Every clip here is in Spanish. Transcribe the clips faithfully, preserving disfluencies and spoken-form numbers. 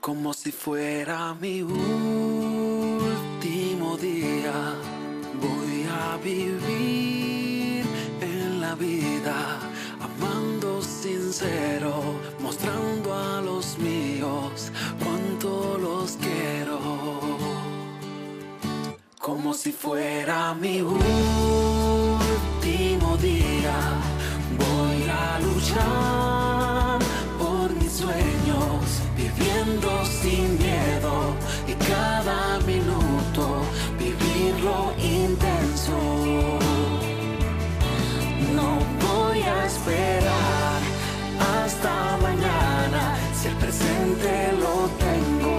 Como si fuera mi último día, voy a vivir en la vida, amando sincero, mostrando a los míos cuánto los quiero. Como si fuera mi último día, voy a luchar por mis sueños, viviendo sin miedo y cada minuto vivirlo intenso. No voy a esperar hasta mañana si el presente lo tengo.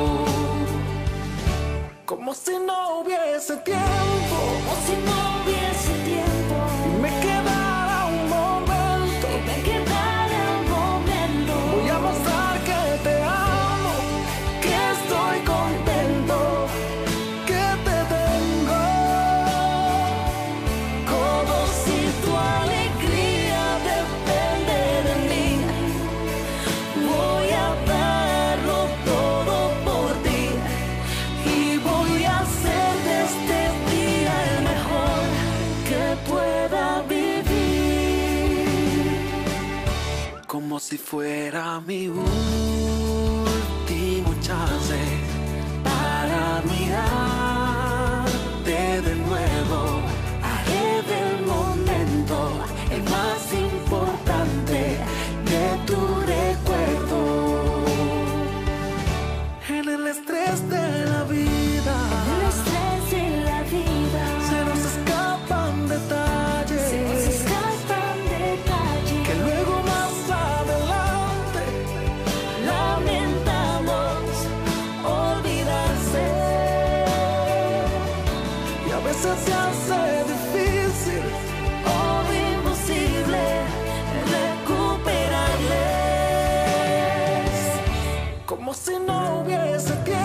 Como si no hubiese tiempo, como si no hubiese tiempo. Me quedara un momento, me quedara un momento. Voy a mostrar que te amo, que estoy contento, que te tengo. Como si tu alegría depende de mí, voy a darlo todo por ti y voy a hacer de este día el mejor que pueda vivir. Como si fuera mi último chance para mirarte de nuevo. Haré del momento el más importante de tu recuerdo. En el estrés de la vida, En el estrés de la vida, se nos escapan detalles, se nos escapan detalles que luego más adelante lamentamos olvidarse. y a veces se hace difícil O imposible recuperarles. como si no hubiese tiempo.